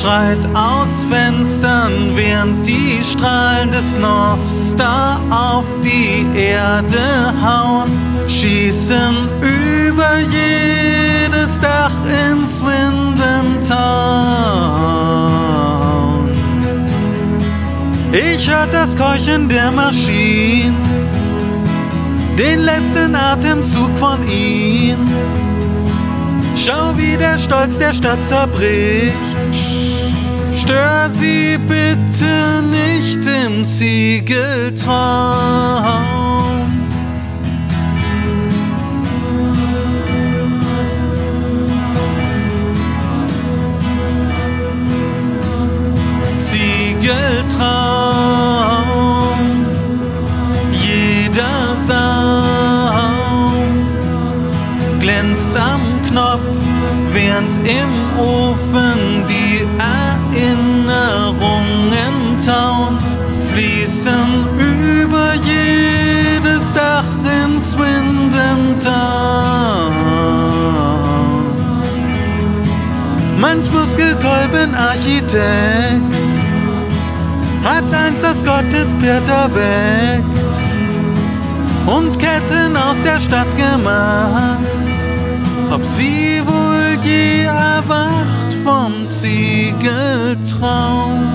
schreit aus Fenstern, während die Strahlen des North Star auf die Erde hauen, schießen über jedes Dach in Swindon Town. Ich hör das Keuchen der Maschinen, den letzten Atemzug von ihm. Schau, wie der Stolz der Stadt zerbricht. Stör sie bitte nicht im Ziegeltraum. Ziegeltraum, jeder Saum glänzt am Knopf, während im Ofen die Erinnerungen tauen, fließen über jedes Dach in Swindon Town. Manch Muskelkolben-Architekt hat einst das Gottespferd erweckt und Ketten aus der Stadt gemacht. Ob sie wohl je erwacht vom Ziegeltraum?